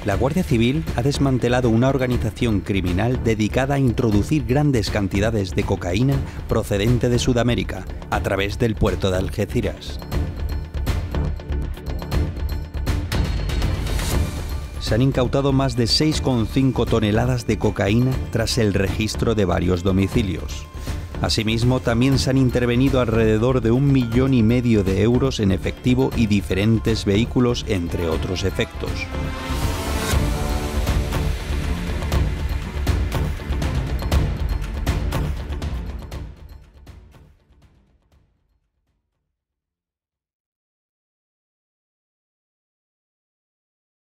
La Guardia Civil ha desmantelado una organización criminal dedicada a introducir grandes cantidades de cocaína procedente de Sudamérica a través del puerto de Algeciras. Se han incautado más de 6,5 toneladas de cocaína tras el registro de varios domicilios. Asimismo, también se han intervenido alrededor de 1,5 millones de euros en efectivo y diferentes vehículos, entre otros efectos.